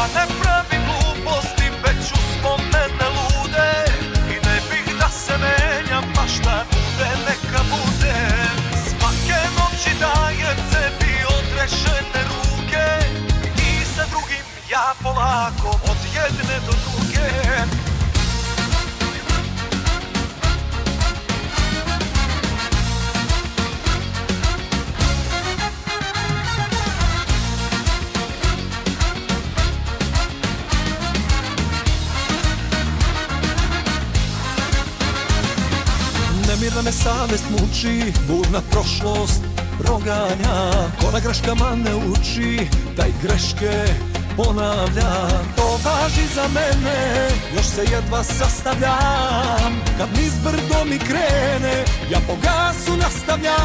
ne pravim gluposti, već uspomene lude. I ne bih da se menjam, pa šta bude neka bude. Svake noći dajem sebi odrešene ruke. I sa drugim ja polako od jedne do druge. Nemirna me savest muči, burna prošlost proganja. Ko na greškama ne uči, taj greške ponavlja. To važi za mene, još se jedva sastavljam. Kad niz brdo mi krene, ja po gasu nastavljam.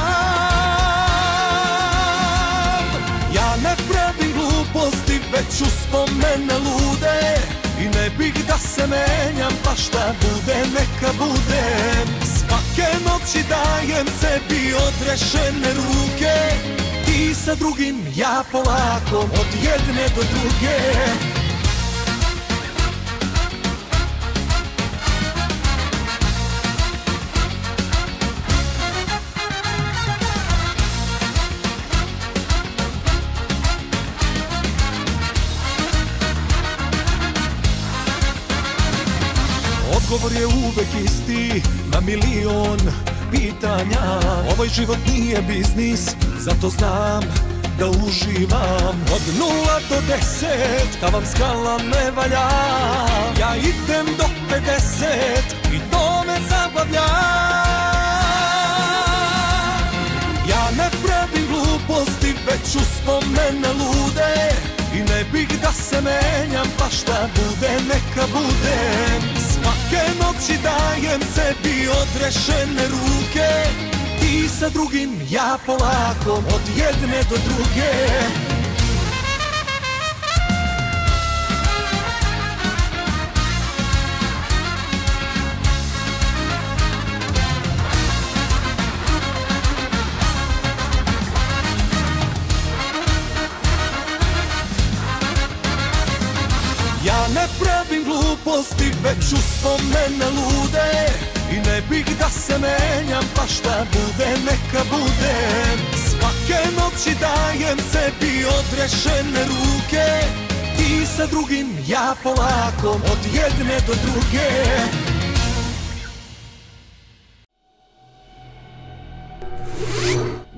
Ja ne pravim gluposti, već uspomene lude. I ne bih da se menjam, pa šta bude neka bude. Svake noći dajem sebi odrešene ruke. Ti sa drugim, ja polako od jedne do druge. Odgovor je uvek isti na milion pitanja. Ovaj život nije biznis, zato znam da uživam. Od 0 do 10, ta vam skala ne valja. Ja idem do 50 i to me zabavlja. Ja ne pravim gluposti, već uspomene lude. I ne bih da se menjam, pa šta bude neka bude. Svake noći dajem sebi odrešene ruke. Ti sa drugim, ja polako od jedne do druge. Ja ne pravim gluposti, već uspomene lude. I ne bih da se menjam, pa šta bude neka bude. Svake noći dajem sebi odrešene ruke. Ti sa drugim, ja polako od jedne do druge.